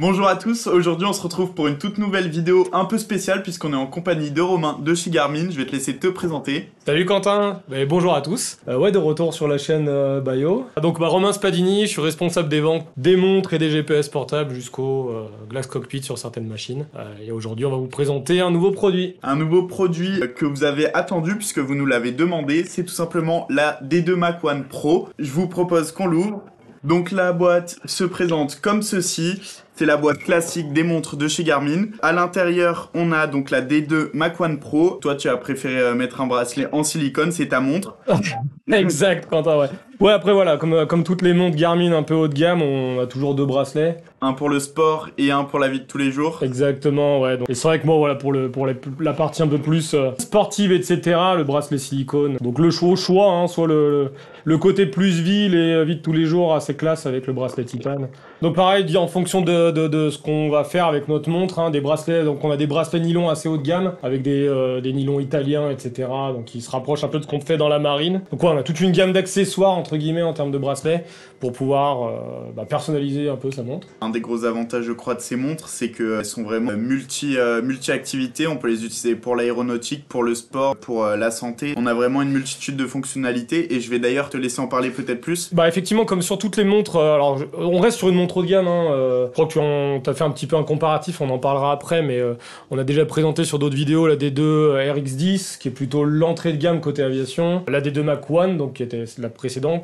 Bonjour à tous, aujourd'hui on se retrouve pour une toute nouvelle vidéo un peu spéciale puisqu'on est en compagnie de Romain de chez Garmin. Je vais te laisser te présenter. Salut Quentin, bonjour à tous. Ouais, de retour sur la chaîne Bayo. Donc Romain Spadini, je suis responsable des ventes des montres et des GPS portables jusqu'au Glass Cockpit sur certaines machines. Et aujourd'hui on va vous présenter un nouveau produit. Un nouveau produit que vous avez attendu puisque vous nous l'avez demandé, c'est tout simplement la D2 Mac One Pro. Je vous propose qu'on l'ouvre. Donc la boîte se présente comme ceci. C'est la boîte classique des montres de chez Garmin. À l'intérieur, on a donc la D2 Mac One Pro. Toi, tu as préféré mettre un bracelet en silicone, c'est ta montre. Exact, Quentin, ouais. Ouais, après voilà, comme toutes les montres Garmin un peu haut de gamme, on a toujours deux bracelets. Un pour le sport et un pour la vie de tous les jours. Exactement, ouais. Donc, et c'est vrai que moi, voilà, pour la partie un peu plus sportive, etc., le bracelet silicone. Donc le choix, hein, soit le côté plus ville et vie de tous les jours assez classe avec le bracelet titane. Donc pareil, en fonction de ce qu'on va faire avec notre montre, hein, des bracelets, donc on a des bracelets nylon assez haut de gamme, avec des nylons italiens, etc., donc qui se rapprochent un peu de ce qu'on fait dans la marine. Donc ouais, on a toute une gamme d'accessoires, entre guillemets, en termes de bracelets, pour pouvoir personnaliser un peu sa montre. Un des gros avantages, je crois, de ces montres, c'est qu'elles sont vraiment multi-activités. On peut les utiliser pour l'aéronautique, pour le sport, pour la santé. On a vraiment une multitude de fonctionnalités, et je vais d'ailleurs te laisser en parler peut-être plus. Effectivement, comme sur toutes les montres, alors on reste sur une montre haut de gamme, hein, je crois que tu as fait un petit peu un comparatif, on en parlera après, mais on a déjà présenté sur d'autres vidéos la D2 RX10, qui est plutôt l'entrée de gamme côté aviation, la D2 Mac One, donc qui était la précédente,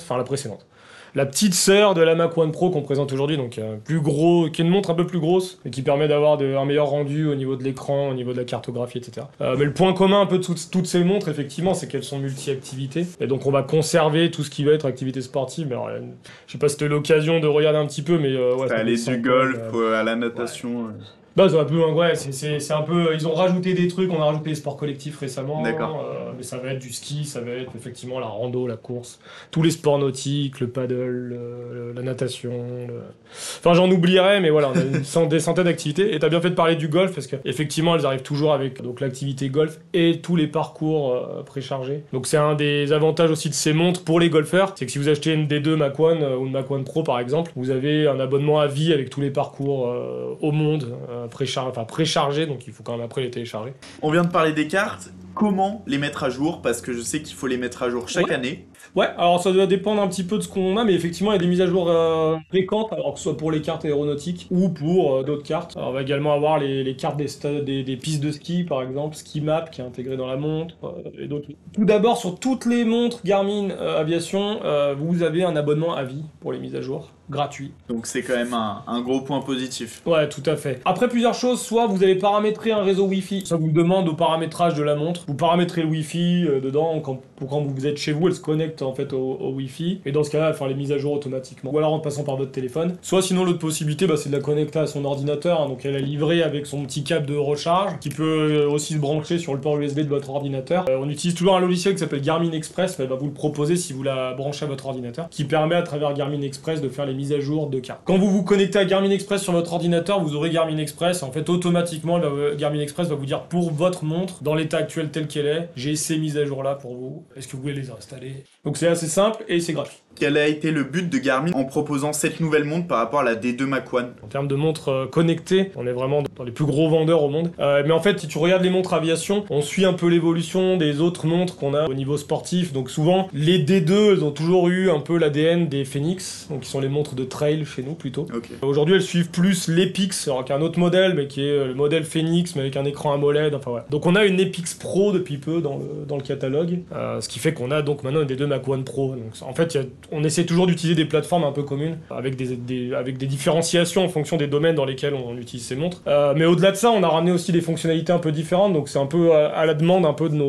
la petite sœur de la Mac One Pro qu'on présente aujourd'hui, donc plus gros, qui est une montre un peu plus grosse, et qui permet d'avoir un meilleur rendu au niveau de l'écran, au niveau de la cartographie, etc. Mais le point commun un peu de toutes ces montres, effectivement, c'est qu'elles sont multi-activités, et donc on va conserver tout ce qui va être activité sportive. Alors, je sais pas si tu as eu l'occasion de regarder un petit peu, mais ouais. Ça allait du golf à la natation. Ouais. Ça va plus loin, ouais, c'est un peu... Ils ont rajouté des trucs, on a rajouté les sports collectifs récemment. D'accord. Mais ça va être du ski, ça va être effectivement la rando, la course, tous les sports nautiques, le paddle, la natation... Enfin, j'en oublierais, mais voilà, on a des centaines d'activités. Et t'as bien fait de parler du golf, parce qu'effectivement, elles arrivent toujours avec l'activité golf et tous les parcours préchargés. Donc c'est un des avantages aussi de ces montres pour les golfeurs, c'est que si vous achetez une D2 Mac One ou une Mac One Pro, par exemple, vous avez un abonnement à vie avec tous les parcours au monde, préchargés, donc il faut quand même après les télécharger. On vient de parler des cartes, comment les mettre à jour? Parce que je sais qu'il faut les mettre à jour chaque année. Ouais, alors ça doit dépendre un petit peu de ce qu'on a, mais effectivement il y a des mises à jour fréquentes, alors que ce soit pour les cartes aéronautiques ou pour d'autres cartes. Alors, on va également avoir les cartes des pistes de ski, par exemple, Ski Map qui est intégré dans la montre, et d'autres. Tout d'abord, sur toutes les montres Garmin Aviation, vous avez un abonnement à vie pour les mises à jour. Gratuit. Donc c'est quand même un gros point positif. Ouais, tout à fait. Après, plusieurs choses, soit vous allez paramétrer un réseau Wi-Fi, ça vous demande au paramétrage de la montre, vous paramétrez le Wi-Fi dedans, quand vous êtes chez vous, elle se connecte en fait au Wi-Fi, et dans ce cas-là, elle va faire les mises à jour automatiquement, ou alors en passant par votre téléphone. Soit sinon, l'autre possibilité, c'est de la connecter à son ordinateur, hein, donc elle est livrée avec son petit câble de recharge, qui peut aussi se brancher sur le port USB de votre ordinateur. On utilise toujours un logiciel qui s'appelle Garmin Express, elle va vous le proposer si vous la branchez à votre ordinateur, qui permet à travers Garmin Express de faire les mises à jour de cartes. Quand vous vous connectez à Garmin Express sur votre ordinateur, vous aurez Garmin Express. En fait, automatiquement, Garmin Express va vous dire pour votre montre, dans l'état actuel tel qu'elle est, j'ai ces mises à jour là pour vous. Est-ce que vous voulez les installer? Donc c'est assez simple et c'est gratuit. Quel a été le but de Garmin en proposant cette nouvelle montre par rapport à la D2 Mac One? En termes de montres connectées, on est vraiment dans les plus gros vendeurs au monde. Mais en fait, si tu regardes les montres aviation, on suit un peu l'évolution des autres montres qu'on a au niveau sportif. Donc souvent, les D2, elles ont toujours eu un peu l'ADN des Phoenix, donc qui sont les montres de trail chez nous plutôt. Okay. Aujourd'hui, elles suivent plus l'Epix, alors qu'un autre modèle, mais qui est le modèle Phoenix, mais avec un écran AMOLED, enfin voilà. Donc on a une Epix Pro depuis peu dans le catalogue, ce qui fait qu'on a donc maintenant une D2 Mac One Pro. Donc en fait, on essaie toujours d'utiliser des plateformes un peu communes, avec des différenciations en fonction des domaines dans lesquels on utilise ces montres. Mais au-delà de ça, on a ramené aussi des fonctionnalités un peu différentes, donc c'est un peu à la demande un peu de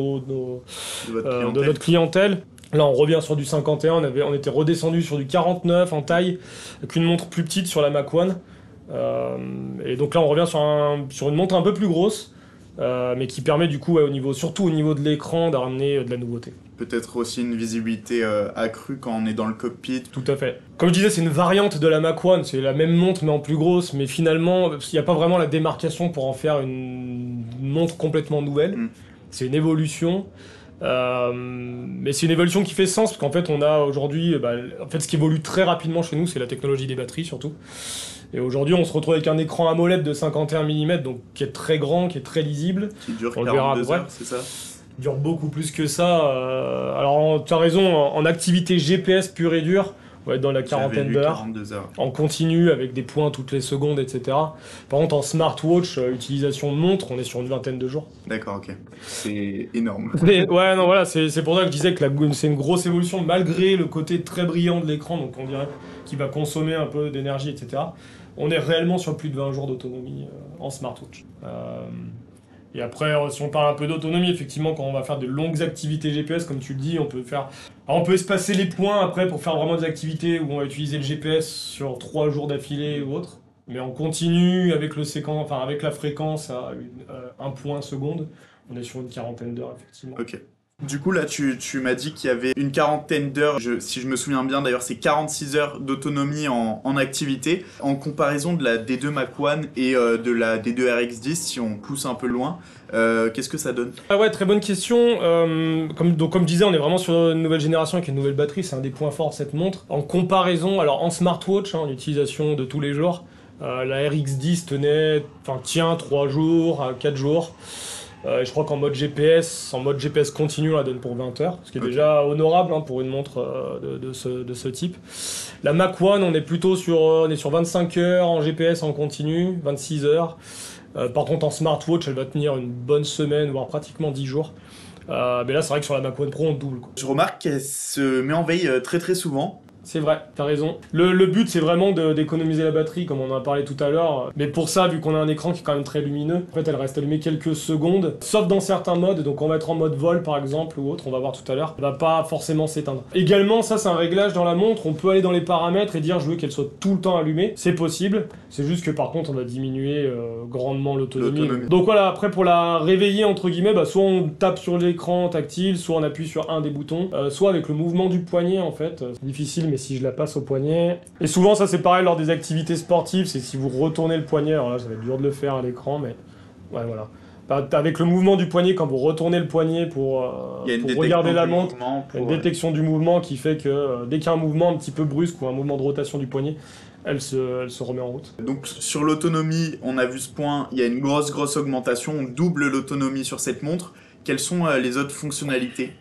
notre clientèle. Là, on revient sur du 51, on était redescendu sur du 49 en taille, avec une montre plus petite sur la Mac One. Et donc là, on revient sur une montre un peu plus grosse, mais qui permet du coup, surtout au niveau de l'écran, d'amener de la nouveauté. Peut-être aussi une visibilité accrue quand on est dans le cockpit. Tout à fait. Comme je disais, c'est une variante de la Mac One, c'est la même montre mais en plus grosse, mais finalement, il n'y a pas vraiment la démarcation pour en faire une montre complètement nouvelle. C'est une évolution. Mais c'est une évolution qui fait sens, parce qu'en fait, on a aujourd'hui, en fait, ce qui évolue très rapidement chez nous, c'est la technologie des batteries, surtout. Et aujourd'hui, on se retrouve avec un écran AMOLED de 51 mm, donc qui est très grand, qui est très lisible. Qui dure On le 42 heures, c'est ça? Dure beaucoup plus que ça. Alors, tu as raison, en activité GPS pure et dure, on va être dans la quarantaine d'heures. 42 heures. En continu, avec des points toutes les secondes, etc. Par contre, en smartwatch, utilisation de montre, on est sur une vingtaine de jours. D'accord, ok. C'est énorme. Mais, ouais, non, voilà, c'est pour ça que je disais que c'est une grosse évolution, malgré le côté très brillant de l'écran, donc on dirait qu'il va consommer un peu d'énergie, etc. On est réellement sur plus de 20 jours d'autonomie en smartwatch. Et après, si on parle un peu d'autonomie, effectivement, quand on va faire de longues activités GPS, comme tu le dis, on peut faire... Alors, on peut espacer les points après pour faire vraiment des activités où on va utiliser le GPS sur 3 jours d'affilée ou autre. Mais on continue avec avec la fréquence à 1 point seconde. On est sur une quarantaine d'heures, effectivement. Ok. Du coup, là, tu m'as dit qu'il y avait une quarantaine d'heures, si je me souviens bien, d'ailleurs, c'est 46 heures d'autonomie en activité. En comparaison de la D2 Mac One et de la D2 RX10, si on pousse un peu loin, qu'est-ce que ça donne? Ah ouais, très bonne question. Comme je disais, on est vraiment sur une nouvelle génération avec une nouvelle batterie, c'est un des points forts de cette montre. En comparaison, alors en smartwatch, en utilisation de tous les jours, la RX10 tient 3 jours à 4 jours. Je crois qu'en mode GPS continu, on la donne pour 20 heures, ce qui est déjà honorable pour une montre de ce type. La Mac One, on est plutôt sur 25 heures en GPS en continu, 26 heures. Par contre, en smartwatch, elle va tenir une bonne semaine, voire pratiquement 10 jours. Mais là, c'est vrai que sur la Mac One Pro, on double, quoi. Je remarque qu'elle se met en veille très très souvent. C'est vrai, t'as raison. Le but, c'est vraiment d'économiser la batterie, comme on en a parlé tout à l'heure. Mais pour ça, vu qu'on a un écran qui est quand même très lumineux, en fait, elle reste allumée quelques secondes, sauf dans certains modes. Donc, on va être en mode vol, par exemple, ou autre, on va voir tout à l'heure. Elle va pas forcément s'éteindre. Également, ça, c'est un réglage dans la montre. On peut aller dans les paramètres et dire, je veux qu'elle soit tout le temps allumée. C'est possible. C'est juste que, par contre, on va diminuer grandement l'autonomie. Donc, voilà, après, pour la réveiller, entre guillemets, soit on tape sur l'écran tactile, soit on appuie sur un des boutons, soit avec le mouvement du poignet, en fait. C'est difficile, mais si je la passe au poignet. Et souvent, ça c'est pareil lors des activités sportives, c'est si vous retournez le poignet, alors là ça va être dur de le faire à l'écran, mais ouais, voilà. Avec le mouvement du poignet, quand vous retournez le poignet pour regarder la montre, il y a une détection du mouvement qui fait que dès qu'il y a un mouvement un petit peu brusque ou un mouvement de rotation du poignet, elle se remet en route. Donc sur l'autonomie, on a vu ce point, il y a une grosse augmentation, on double l'autonomie sur cette montre. Quelles sont les autres fonctionnalités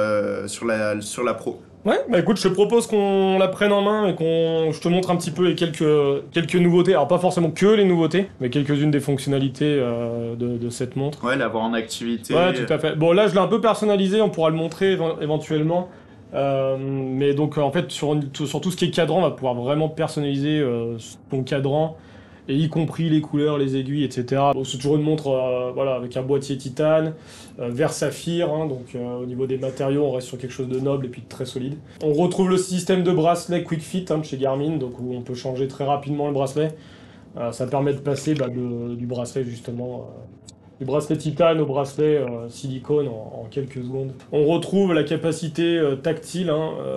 sur la Pro? Ouais, écoute, je te propose qu'on la prenne en main et je te montre un petit peu les quelques nouveautés. Alors pas forcément que les nouveautés, mais quelques-unes des fonctionnalités de cette montre. Ouais, l'avoir en activité. Ouais, tout à fait. Bon, là, je l'ai un peu personnalisé, on pourra le montrer éventuellement. Mais donc, en fait, sur tout ce qui est cadran, on va pouvoir vraiment personnaliser ton cadran, et y compris les couleurs, les aiguilles, etc. Bon, c'est toujours une montre avec un boîtier titane, verre saphir, donc au niveau des matériaux, on reste sur quelque chose de noble et puis de très solide. On retrouve le système de bracelet Quick Fit de chez Garmin, donc où on peut changer très rapidement le bracelet. Ça permet de passer du bracelet justement... du bracelet titane au bracelet silicone en quelques secondes. On retrouve la capacité tactile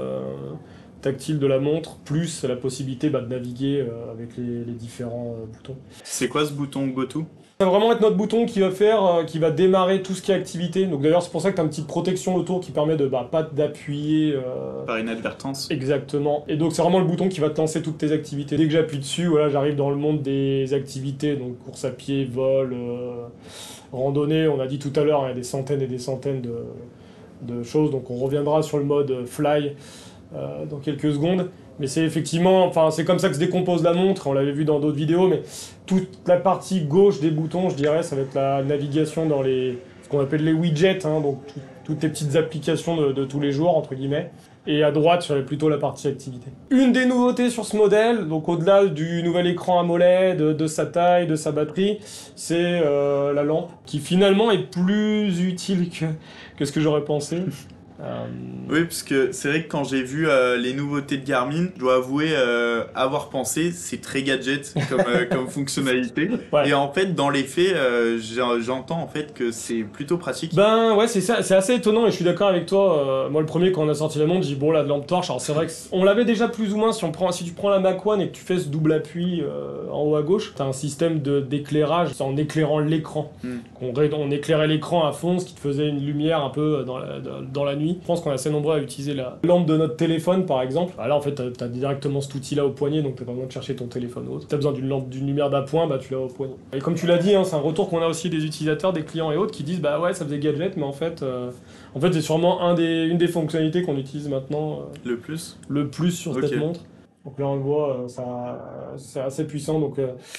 de la montre, plus la possibilité de naviguer avec les différents boutons. C'est quoi ce bouton GoTo? Ça va vraiment être notre bouton qui va démarrer tout ce qui est activité. Donc d'ailleurs c'est pour ça que tu as une petite protection autour qui permet de pas d'appuyer... Par inadvertance. Exactement. Et donc c'est vraiment le bouton qui va te lancer toutes tes activités. Dès que j'appuie dessus, voilà, j'arrive dans le monde des activités, donc course à pied, vol, randonnée. On a dit tout à l'heure, il y a des centaines et des centaines de choses, donc on reviendra sur le mode fly dans quelques secondes. Mais c'est effectivement, c'est comme ça que se décompose la montre, on l'avait vu dans d'autres vidéos, mais toute la partie gauche des boutons, je dirais, ça va être la navigation dans ce qu'on appelle les widgets, donc toutes les petites applications de tous les jours, entre guillemets. Et à droite, serait plutôt la partie activité. Une des nouveautés sur ce modèle, donc au-delà du nouvel écran AMOLED, de sa taille, de sa batterie, c'est la lampe, qui finalement est plus utile que ce que j'aurais pensé. Oui, parce que c'est vrai que quand j'ai vu les nouveautés de Garmin, je dois avouer avoir pensé, c'est très gadget comme fonctionnalité. Ouais. Et en fait, dans les faits, j'entends en fait que c'est plutôt pratique. Ben ouais, c'est ça, c'est assez étonnant et je suis d'accord avec toi. Moi, le premier, quand on a sorti la montre, j'ai dit bon, là, de lampe torche. Alors, c'est vrai que on l'avait déjà plus ou moins. Si tu prends la Mac One et que tu fais ce double appui en haut à gauche, t'as un système d'éclairage, c'est en éclairant l'écran. On éclairait l'écran à fond, ce qui te faisait une lumière un peu dans la nuit. Je pense qu'on est assez nombreux à utiliser la lampe de notre téléphone, par exemple. Bah, là, en fait, t'as directement cet outil-là au poignet, donc t'as pas besoin de chercher ton téléphone ou autre. T'as besoin d'une lumière d'appoint, bah tu l'as au poignet. Et comme tu l'as dit, hein, c'est un retour qu'on a aussi des utilisateurs, des clients et autres qui disent bah ouais, ça faisait gadget, mais en fait c'est sûrement une des fonctionnalités qu'on utilise maintenant Le plus? le plus sur cette montre. Donc là, on le voit, c'est assez puissant. Donc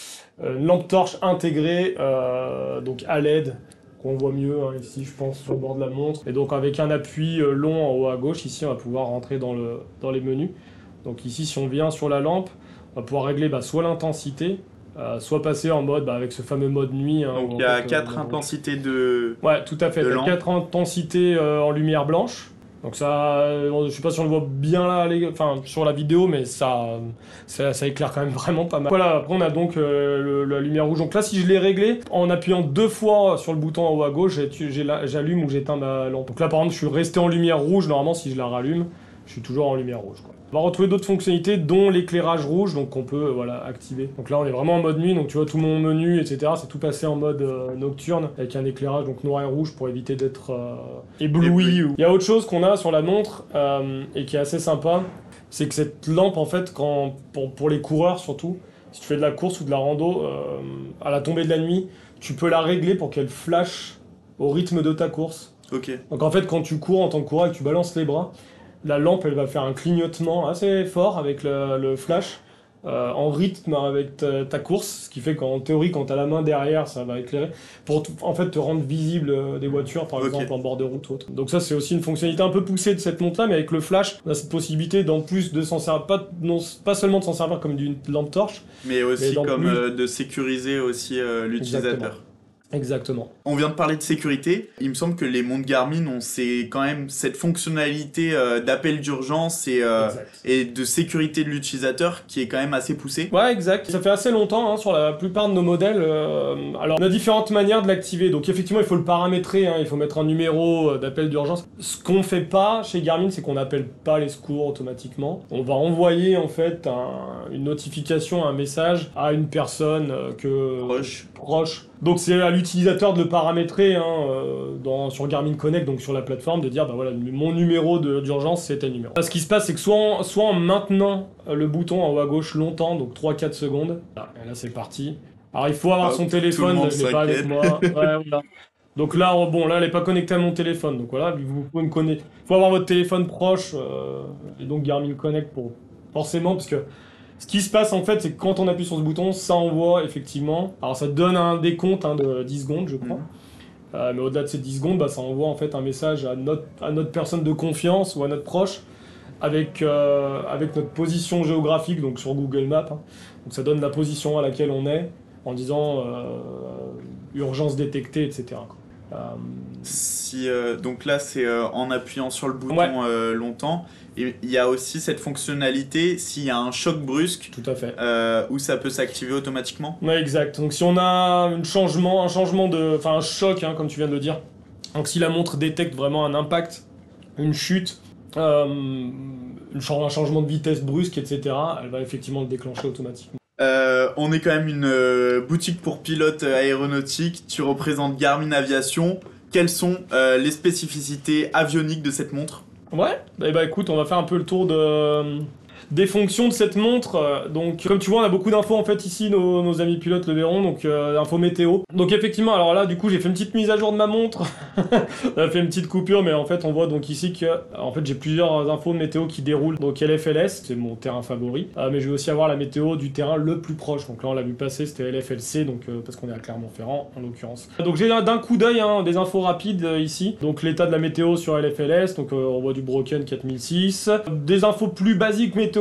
une lampe torche intégrée, donc à LED. Qu'on voit mieux hein, ici, je pense, sur le bord de la montre. Et donc avec un appui long en haut à gauche, ici, on va pouvoir rentrer dans les menus. Donc ici, si on vient sur la lampe, on va pouvoir régler soit l'intensité, soit passer en mode avec ce fameux mode nuit. Hein, donc il y a 4 intensités de. Ouais, tout à fait. Il y a 4 intensités en lumière blanche. Donc ça, je sais pas si on le voit bien là, sur la vidéo, mais ça éclaire quand même vraiment pas mal. Voilà, après on a donc la lumière rouge. Donc là, si je l'ai réglé, en appuyant 2 fois sur le bouton en haut à gauche, j'allume ou j'éteins ma lampe. Donc là, par exemple, je suis resté en lumière rouge. Normalement, si je la rallume, je suis toujours en lumière rouge, quoi. On va retrouver d'autres fonctionnalités, dont l'éclairage rouge, donc qu'on peut activer. Donc là, on est vraiment en mode nuit, donc tu vois tout mon menu, etc. C'est tout passé en mode nocturne, avec un éclairage donc noir et rouge pour éviter d'être ébloui. Il y a autre chose qu'on a sur la montre, et qui est assez sympa, c'est que cette lampe, en fait, pour les coureurs surtout, si tu fais de la course ou de la rando, à la tombée de la nuit, tu peux la régler pour qu'elle flash au rythme de ta course. Ok. Donc en fait, quand tu cours en tant que coureur et que tu balances les bras, la lampe, elle va faire un clignotement assez fort avec le flash, en rythme avec ta course, ce qui fait qu'en théorie, quand tu as la main derrière, ça va éclairer, pour en fait te rendre visible des voitures, par exemple en bord de route ou autre. Donc ça, c'est aussi une fonctionnalité un peu poussée de cette montre-là, mais avec le flash, on a cette possibilité, d'en plus de s'en servir, pas seulement de s'en servir comme d'une lampe torche, mais aussi comme de sécuriser aussi l'utilisateur. Exactement. On vient de parler de sécurité. Il me semble que les montres Garmin ont quand même cette fonctionnalité d'appel d'urgence et de sécurité de l'utilisateur qui est quand même assez poussée. Ouais, exact. Ça fait assez longtemps sur la plupart de nos modèles. Alors, on a différentes manières de l'activer. Donc, effectivement, il faut le paramétrer. Il faut mettre un numéro d'appel d'urgence. Ce qu'on fait pas chez Garmin, c'est qu'on n'appelle pas les secours automatiquement. On va envoyer en fait une notification, un message à une personne proche. Donc c'est à l'utilisateur de le paramétrer sur Garmin Connect, donc sur la plateforme, de dire bah voilà, mon numéro d'urgence c'est tel numéro. Ce qui se passe, c'est que soit en maintenant le bouton en haut à gauche longtemps, donc 3-4 secondes, là c'est parti. Alors il faut avoir son téléphone, je l'ai pas avec moi. Ouais, voilà. Donc là, là elle n'est pas connectée à mon téléphone, donc voilà, vous pouvez me connecter. Il faut avoir votre téléphone proche, et donc Garmin Connect forcément, parce que ce qui se passe en fait, c'est que quand on appuie sur ce bouton, ça envoie effectivement. Alors ça donne un décompte de 10 secondes, je crois. Mais au-delà de ces 10 secondes, ça envoie en fait un message à notre personne de confiance ou à notre proche avec notre position géographique, donc sur Google Maps. Donc ça donne la position à laquelle on est en disant urgence détectée, etc. Donc là, c'est en appuyant sur le bouton longtemps. Et il y a aussi cette fonctionnalité, s'il y a un choc brusque, tout à fait, où ça peut s'activer automatiquement. Ouais, exact. Donc si on a un choc, comme tu viens de le dire, donc si la montre détecte vraiment un impact, une chute, un changement de vitesse brusque, etc., elle va effectivement le déclencher automatiquement. On est quand même une boutique pour pilotes aéronautiques. Tu représentes Garmin Aviation. Quelles sont les spécificités avioniques de cette montre ? Ouais, écoute, on va faire un peu le tour des fonctions de cette montre. Donc, comme tu vois, on a beaucoup d'infos en fait ici, nos amis pilotes le verront, donc info météo. Donc effectivement, alors là, du coup, j'ai fait une petite mise à jour de ma montre. On a fait une petite coupure, mais en fait, on voit donc ici que j'ai plusieurs infos de météo qui déroulent. Donc LFLS, c'est mon terrain favori, mais je vais aussi avoir la météo du terrain le plus proche. Donc là, on l'a vu passer, c'était LFLC, donc parce qu'on est à Clermont-Ferrand en l'occurrence. Donc j'ai d'un coup d'œil des infos rapides ici. Donc l'état de la météo sur LFLS, donc on voit du Broken 4006. Des infos plus basiques météo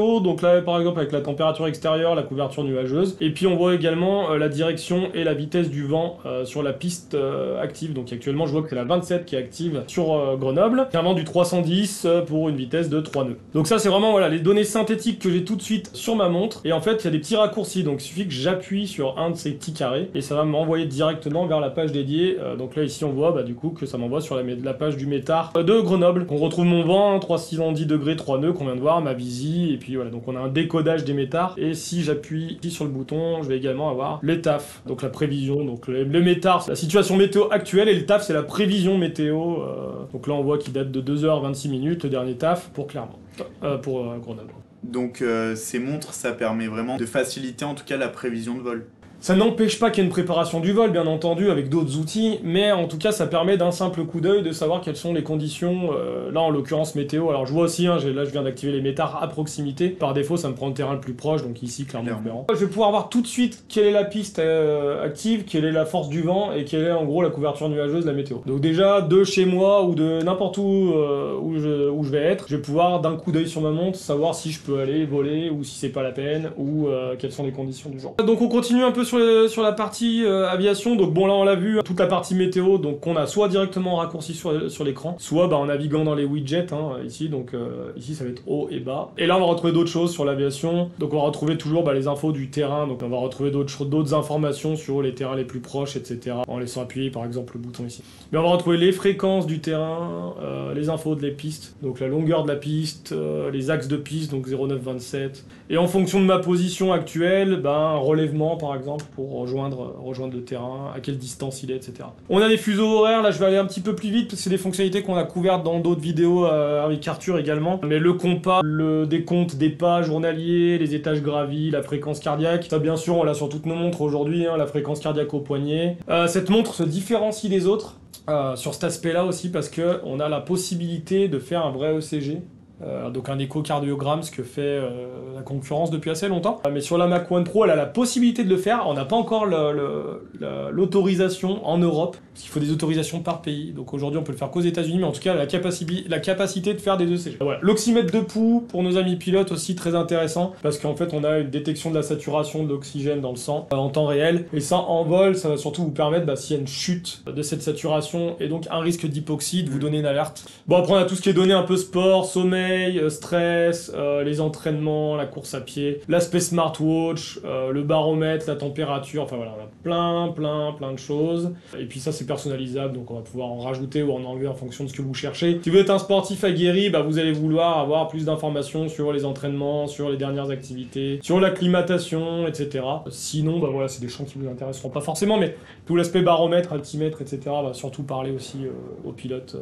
météo, donc là par exemple avec la température extérieure, la couverture nuageuse, et puis on voit également la direction et la vitesse du vent sur la piste active. Donc actuellement je vois que c'est la 27 qui est active sur Grenoble, un vent du 310 pour une vitesse de 3 nœuds. Donc ça c'est vraiment voilà les données synthétiques que j'ai tout de suite sur ma montre, et en fait il y a des petits raccourcis, donc il suffit que j'appuie sur un de ces petits carrés, et ça va m'envoyer directement vers la page dédiée. Donc là ici on voit du coup que ça m'envoie sur la page du métard de Grenoble. On retrouve mon vent, 310 degrés, 3 nœuds qu'on vient de voir, ma visi, et puis voilà, donc on a un décodage des métards, et si j'appuie ici sur le bouton, je vais également avoir les TAF, donc la prévision, donc le métard, c'est la situation météo actuelle, et le TAF c'est la prévision météo, donc là on voit qu'il date de 2h26 minutes, le dernier TAF pour Clermont, pour Grenoble. Donc ces montres, ça permet vraiment de faciliter en tout cas la prévision de vol. Ça n'empêche pas qu'il y ait une préparation du vol, bien entendu, avec d'autres outils, mais en tout cas, ça permet d'un simple coup d'œil de savoir quelles sont les conditions, là en l'occurrence météo. Alors je vois aussi, là je viens d'activer les métards à proximité, par défaut ça me prend le terrain le plus proche, donc ici Clermont-Ferrand. Je vais pouvoir voir tout de suite quelle est la piste active, quelle est la force du vent, et quelle est en gros la couverture nuageuse de la météo. Donc déjà, de chez moi, ou de n'importe où où je vais être, je vais pouvoir d'un coup d'œil sur ma montre, savoir si je peux aller voler, ou si c'est pas la peine, ou quelles sont les conditions du jour. Donc on continue un peu sur la partie aviation. Donc bon là on l'a vu, toute la partie météo, donc on a soit directement raccourci sur l'écran, soit en naviguant dans les widgets ici, donc ici ça va être haut et bas. Et là on va retrouver d'autres choses sur l'aviation, donc on va retrouver toujours les infos du terrain, donc on va retrouver d'autres informations sur les terrains les plus proches, etc. En laissant appuyer par exemple le bouton ici. Mais on va retrouver les fréquences du terrain, les infos de les pistes, donc la longueur de la piste, les axes de piste, donc 0,927. Et en fonction de ma position actuelle, un relèvement par exemple, pour rejoindre le terrain, à quelle distance il est, etc. On a des fuseaux horaires, là je vais aller un petit peu plus vite, parce que c'est des fonctionnalités qu'on a couvertes dans d'autres vidéos avec Arthur également. Mais le compas, le décompte des pas journaliers, les étages gravis, la fréquence cardiaque, ça bien sûr on l'a sur toutes nos montres aujourd'hui, la fréquence cardiaque au poignet. Cette montre se différencie des autres sur cet aspect-là aussi, parce qu'on a la possibilité de faire un vrai ECG. Donc un échocardiogramme, ce que fait la concurrence depuis assez longtemps. Mais sur la Mach 1 Pro, elle a la possibilité de le faire. On n'a pas encore l'autorisation en Europe, parce qu'il faut des autorisations par pays. Donc aujourd'hui, on peut le faire qu'aux États-Unis, mais en tout cas, la capacité de faire des ECG. Voilà. L'oxymètre de pouls, pour nos amis pilotes aussi, très intéressant, parce qu'en fait, on a une détection de la saturation de l'oxygène dans le sang en temps réel. Et ça, en vol, ça va surtout vous permettre, s'il y a une chute de cette saturation, et donc un risque d'hypoxie, de vous donner une alerte. Bon, après, on a tout ce qui est donné un peu sport, sommeil, stress, les entraînements, la course à pied, l'aspect smartwatch, le baromètre, la température, enfin voilà, on a plein de choses. Et puis ça c'est personnalisable, donc on va pouvoir en rajouter ou en enlever en fonction de ce que vous cherchez. Si vous êtes un sportif aguerri, vous allez vouloir avoir plus d'informations sur les entraînements, sur les dernières activités, sur l'acclimatation, etc. Sinon, voilà, c'est des champs qui vous intéresseront pas forcément, mais tout l'aspect baromètre, altimètre, etc. va surtout parler aussi aux pilotes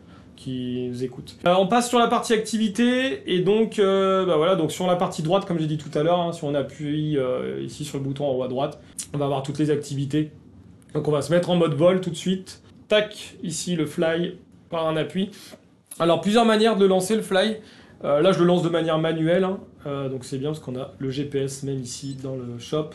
qui nous écoutent. On passe sur la partie activité, et donc voilà, donc sur la partie droite, comme j'ai dit tout à l'heure, si on appuie ici sur le bouton en haut à droite, on va avoir toutes les activités. Donc on va se mettre en mode vol tout de suite. Tac, ici le fly par un appui. Alors plusieurs manières de le lancer le fly. Là je le lance de manière manuelle, donc c'est bien parce qu'on a le GPS même ici dans le shop.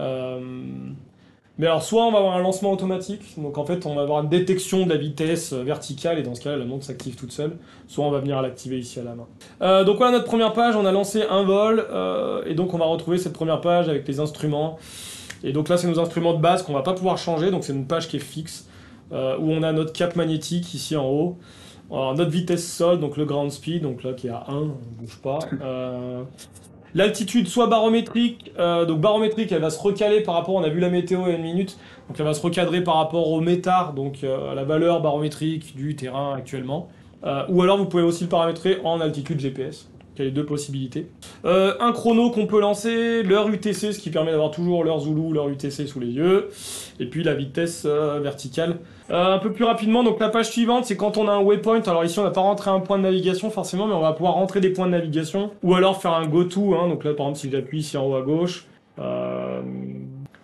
Mais alors soit on va avoir un lancement automatique, donc en fait on va avoir une détection de la vitesse verticale, et dans ce cas-là la montre s'active toute seule, soit on va venir l'activer ici à la main. Donc voilà notre première page, on a lancé un vol, et donc on va retrouver cette première page avec les instruments. Et donc là c'est nos instruments de base qu'on va pas pouvoir changer, donc c'est une page qui est fixe, où on a notre cap magnétique ici en haut. Alors, notre vitesse sol, donc le ground speed, donc là qui est à 1, on bouge pas. L'altitude soit barométrique, donc barométrique elle va se recaler par rapport, on a vu la météo il y a une minute, donc elle va se recadrer par rapport au métard, donc à la valeur barométrique du terrain actuellement. Ou alors vous pouvez aussi le paramétrer en altitude GPS. Il y a les deux possibilités. Un chrono qu'on peut lancer, l'heure UTC, ce qui permet d'avoir toujours l'heure Zulu, l'heure UTC sous les yeux, et puis la vitesse verticale. Un peu plus rapidement, donc la page suivante, c'est quand on a un waypoint. Alors ici, on n'a pas rentré un point de navigation forcément, mais on va pouvoir rentrer des points de navigation, ou alors faire un go-to, donc là, par exemple, si j'appuie ici en haut à gauche,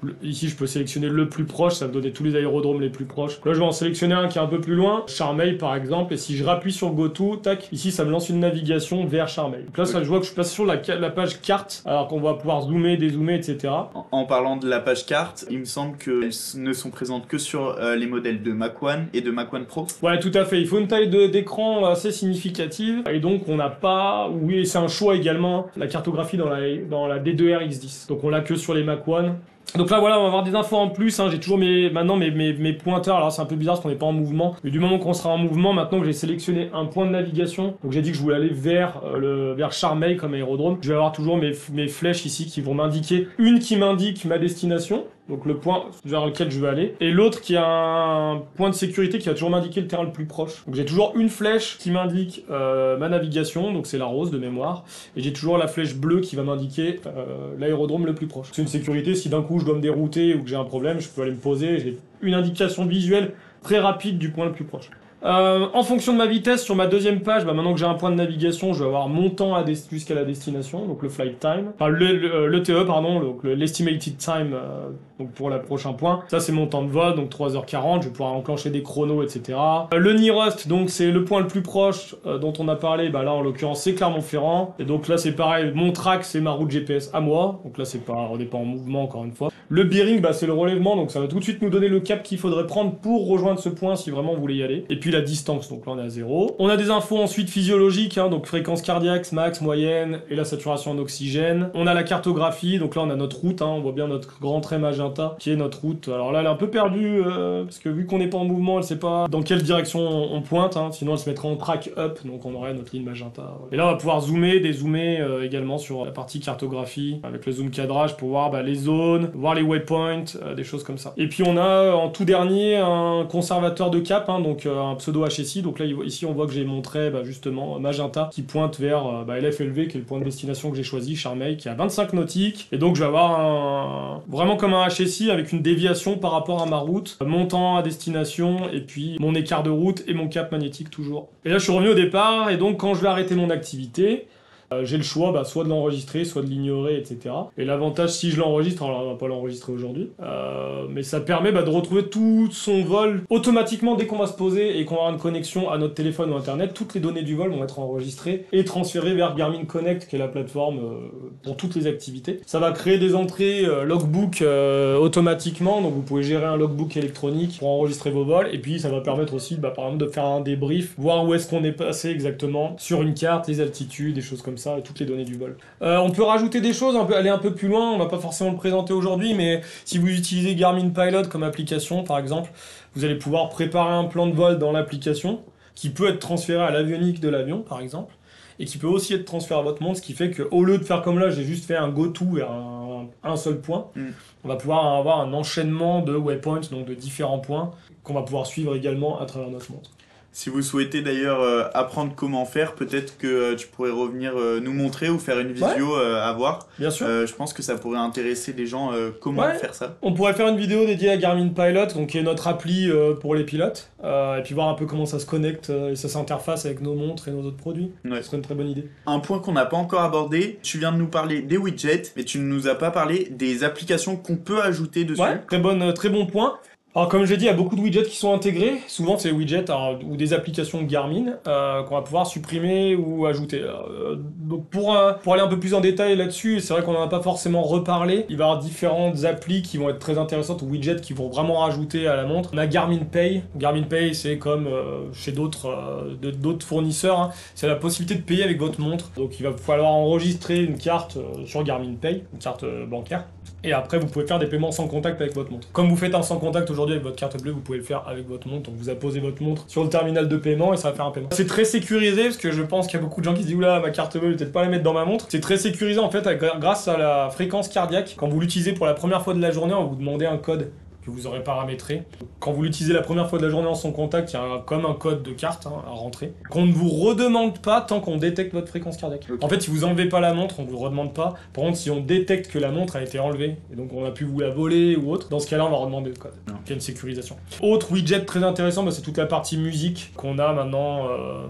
Ici, je peux sélectionner le plus proche, ça me donner tous les aérodromes les plus proches. Là, je vais en sélectionner un qui est un peu plus loin, Charmeil par exemple, et si je rappuie sur GoTo, tac, ici, ça me lance une navigation vers Charmeil. Donc là, je vois que je suis passé sur la page carte, alors qu'on va pouvoir zoomer, dézoomer, etc. En parlant de la page carte, il me semble qu'elles ne sont présentes que sur les modèles de Mac One et de Mac One Pro. Ouais, tout à fait. Il faut une taille d'écran assez significative, et donc on n'a pas... Oui, c'est un choix également, la cartographie dans la D2R X10. Donc on l'a que sur les Mac One. Donc là voilà, on va avoir des infos en plus, hein. J'ai toujours maintenant mes pointeurs, alors c'est un peu bizarre parce qu'on n'est pas en mouvement, mais du moment qu'on sera en mouvement, maintenant que j'ai sélectionné un point de navigation, donc j'ai dit que je voulais aller vers Charmeil comme aérodrome, je vais avoir toujours mes flèches ici qui vont m'indiquer, une qui m'indique ma destination, donc le point vers lequel je veux aller, et l'autre qui a un point de sécurité qui va toujours m'indiquer le terrain le plus proche. Donc j'ai toujours une flèche qui m'indique ma navigation, donc c'est la rose de mémoire, et j'ai toujours la flèche bleue qui va m'indiquer l'aérodrome le plus proche. C'est une sécurité, si d'un coup je dois me dérouter ou que j'ai un problème, je peux aller me poser, j'ai une indication visuelle très rapide du point le plus proche. En fonction de ma vitesse, sur ma deuxième page, maintenant que j'ai un point de navigation, je vais avoir mon temps jusqu'à la destination, donc le flight time, enfin le TE, pardon, donc l'estimated time, donc pour le prochain point. Ça c'est mon temps de vol, donc 3h40, je vais pouvoir enclencher des chronos, etc. Le nearest, donc c'est le point le plus proche dont on a parlé, là en l'occurrence c'est Clermont-Ferrand, et donc là c'est pareil, mon track c'est ma route GPS à moi, donc là on n'est pas en mouvement encore une fois. Le bearing, c'est le relèvement, donc ça va tout de suite nous donner le cap qu'il faudrait prendre pour rejoindre ce point si vraiment vous voulez y aller. Et puis la distance, donc là on est à 0. On a des infos ensuite physiologiques, donc fréquence cardiaque, max, moyenne, et la saturation en oxygène. On a la cartographie, donc là on a notre route, on voit bien notre grand trait magenta, qui est notre route. Alors là elle est un peu perdue, parce que vu qu'on n'est pas en mouvement, elle sait pas dans quelle direction on pointe, sinon elle se mettrait en track up, donc on aurait notre ligne magenta. Et là on va pouvoir zoomer, dézoomer également sur la partie cartographie, avec le zoom cadrage pour voir les zones, voir les waypoints, des choses comme ça. Et puis on a en tout dernier un conservateur de cap, donc un pseudo HSI, donc là ici on voit que j'ai mon trait justement magenta qui pointe vers LFLV qui est le point de destination que j'ai choisi, Charmeil, qui est à 25 nautiques, et donc je vais avoir vraiment comme un HSI avec une déviation par rapport à ma route, mon temps à destination, et puis mon écart de route et mon cap magnétique toujours. Et là je suis revenu au départ, et donc quand je vais arrêter mon activité, j'ai le choix soit de l'enregistrer, soit de l'ignorer, etc. Et l'avantage, si je l'enregistre, alors on va pas l'enregistrer aujourd'hui, mais ça permet de retrouver tout son vol automatiquement dès qu'on va se poser et qu'on va avoir une connexion à notre téléphone ou internet. Toutes les données du vol vont être enregistrées et transférées vers Garmin Connect, qui est la plateforme pour toutes les activités. Ça va créer des entrées logbook automatiquement, donc vous pouvez gérer un logbook électronique pour enregistrer vos vols, et puis ça va permettre aussi, par exemple, de faire un débrief, voir où est-ce qu'on est passé exactement sur une carte, les altitudes, des choses comme ça, et toutes les données du vol. On peut rajouter des choses, on peut aller un peu plus loin, on va pas forcément le présenter aujourd'hui, mais si vous utilisez Garmin Pilot comme application, par exemple, vous allez pouvoir préparer un plan de vol dans l'application, qui peut être transféré à l'avionique de l'avion, par exemple, et qui peut aussi être transféré à votre montre, ce qui fait qu'au lieu de faire comme là, j'ai juste fait un go-to vers un seul point, on va pouvoir avoir un enchaînement de waypoints, donc de différents points, qu'on va pouvoir suivre également à travers notre montre. Si vous souhaitez d'ailleurs apprendre comment faire, peut-être que tu pourrais revenir nous montrer ou faire une vidéo à voir. Bien sûr. Je pense que ça pourrait intéresser les gens comment faire ça. On pourrait faire une vidéo dédiée à Garmin Pilot, donc qui est notre appli pour les pilotes, et puis voir un peu comment ça se connecte et ça s'interface avec nos montres et nos autres produits. Ce serait une très bonne idée. Un point qu'on n'a pas encore abordé, tu viens de nous parler des widgets, mais tu ne nous as pas parlé des applications qu'on peut ajouter dessus. Ouais, très bon point. Alors comme j'ai dit, il y a beaucoup de widgets qui sont intégrés. Souvent c'est des widgets ou des applications Garmin qu'on va pouvoir supprimer ou ajouter. Donc pour aller un peu plus en détail là-dessus, c'est vrai qu'on n'en a pas forcément reparlé. Il va y avoir différentes applis qui vont être très intéressantes ou widgets qui vont vraiment rajouter à la montre. On a Garmin Pay. Garmin Pay, c'est comme chez d'autres fournisseurs, c'est la possibilité de payer avec votre montre. Donc il va falloir enregistrer une carte sur Garmin Pay, une carte bancaire. Et après, vous pouvez faire des paiements sans contact avec votre montre. Comme vous faites un sans contact aujourd'hui avec votre carte bleue, vous pouvez le faire avec votre montre. Donc vous apposez votre montre sur le terminal de paiement et ça va faire un paiement. C'est très sécurisé parce que je pense qu'il y a beaucoup de gens qui se disent oula, ma carte bleue, je vais peut-être pas la mettre dans ma montre. C'est très sécurisé en fait grâce à la fréquence cardiaque. Quand vous l'utilisez pour la première fois de la journée, on va vous demander un code que vous aurez paramétré. Quand vous l'utilisez la première fois de la journée en son contact, il y a comme un code de carte à rentrer, qu'on ne vous redemande pas tant qu'on détecte votre fréquence cardiaque. Okay. En fait, si vous enlevez pas la montre, on vous le redemande pas. Par contre, si on détecte que la montre a été enlevée, et donc on a pu vous la voler ou autre, dans ce cas-là, on va redemander le code. Il y a une sécurisation. Autre widget très intéressant, c'est toute la partie musique qu'on a maintenant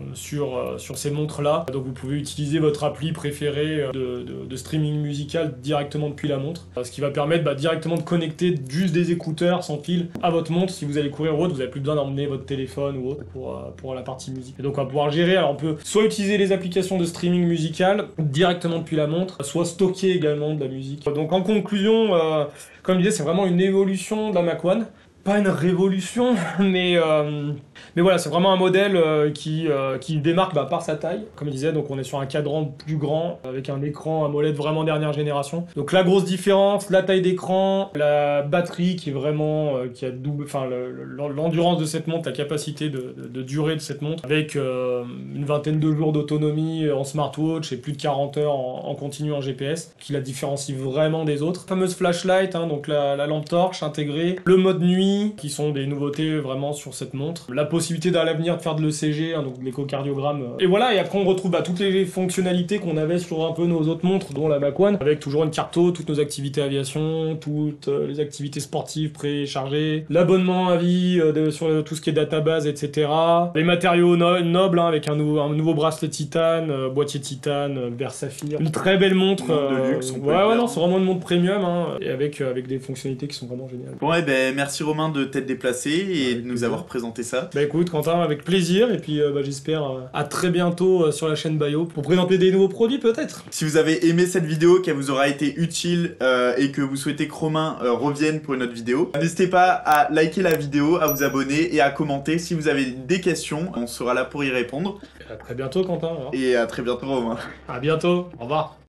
sur ces montres-là. Donc vous pouvez utiliser votre appli préférée de streaming musical directement depuis la montre, ce qui va permettre directement de connecter juste des écouteurs sans fil à votre montre. Si vous allez courir ou autre, vous n'avez plus besoin d'emmener votre téléphone ou autre pour la partie musique. Et donc on va pouvoir gérer, alors on peut soit utiliser les applications de streaming musical directement depuis la montre, soit stocker également de la musique. Donc en conclusion, comme je disais, c'est vraiment une évolution de la Mac One. Pas une révolution, mais voilà, c'est vraiment un modèle qui démarque par sa taille. Comme je disais, donc on est sur un cadran plus grand, avec un écran AMOLED vraiment dernière génération. Donc la grosse différence, la taille d'écran, la batterie qui est vraiment, qui a double, enfin l'endurance de cette montre, la capacité de durée de cette montre, avec une vingtaine de jours d'autonomie en smartwatch et plus de 40 heures en continu en GPS, qui la différencie vraiment des autres. La fameuse flashlight, donc la lampe torche intégrée, le mode nuit, qui sont des nouveautés vraiment sur cette montre. La possibilité à l'avenir de faire de l'ECG, donc de l'échocardiogramme. Et voilà, et après on retrouve toutes les fonctionnalités qu'on avait sur un peu nos autres montres, dont la Mac One, avec toujours une carte auto, toutes nos activités aviation, toutes les activités sportives préchargées, l'abonnement à vie sur tout ce qui est database, etc. Les matériaux nobles, avec un nouveau bracelet titane, boîtier titane, verre saphir. Une très belle montre. De luxe, non, c'est vraiment une montre premium, et avec des fonctionnalités qui sont vraiment géniales. Bon, merci Romain de t'être déplacé et de nous avoir présenté ça. Écoute Quentin, avec plaisir, et puis j'espère à très bientôt sur la chaîne Bayo pour présenter des nouveaux produits peut-être. Si vous avez aimé cette vidéo, qu'elle vous aura été utile et que vous souhaitez que Romain revienne pour une autre vidéo, n'hésitez pas à liker la vidéo, à vous abonner et à commenter si vous avez des questions, on sera là pour y répondre. Et à très bientôt Quentin. Alors. Et à très bientôt Romain. À bientôt, au revoir.